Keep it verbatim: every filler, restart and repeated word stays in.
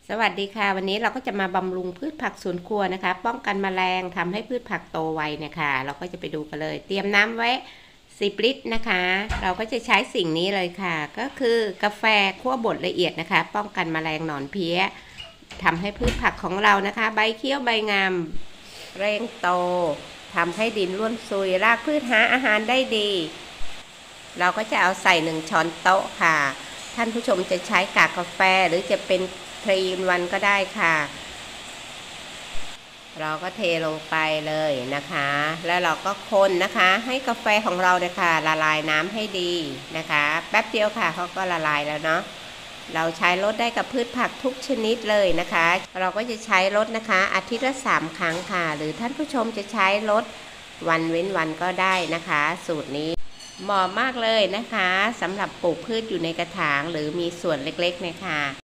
สวัสดีค่ะวันนี้เราก็จะมาบำรุงพืชผักสวนครัวนะคะป้องกันแมลงทำให้พืชผักโตไวนะคะเราก็จะไปดูกันเลยเตรียมน้ำไว้สิบลิตรนะคะเราก็จะใช้สิ่งนี้เลยค่ะก็คือกาแฟคั่วบดละเอียดนะคะป้องกันแมลงหนอนเพี้ยทำให้พืชผักของเรานะคะใบเขียวใบงามเร่งโตทำให้ดินร่วนซุยรากพืชหาอาหารได้ดีเราก็จะเอาใส่หนึ่งช้อนโต๊ะค่ะท่านผู้ชมจะใช้กากกาแฟหรือจะเป็นทรีนวันก็ได้ค่ะเราก็เทลงไปเลยนะคะแล้วเราก็คนนะคะให้กาแฟของเราเนี่ยค่ะละลายน้ำให้ดีนะคะแป๊บเดียวค่ะเขาก็ละลายแล้วเนาะเราใช้รดได้กับพืชผักทุกชนิดเลยนะคะเราก็จะใช้รดนะคะอาทิตย์ละสามครั้งค่ะหรือท่านผู้ชมจะใช้รดวันเว้นวันก็ได้นะคะสูตรนี้เหมาะมากเลยนะคะสำหรับปลูกพืชอยู่ในกระถางหรือมีสวนเล็กๆนะคะ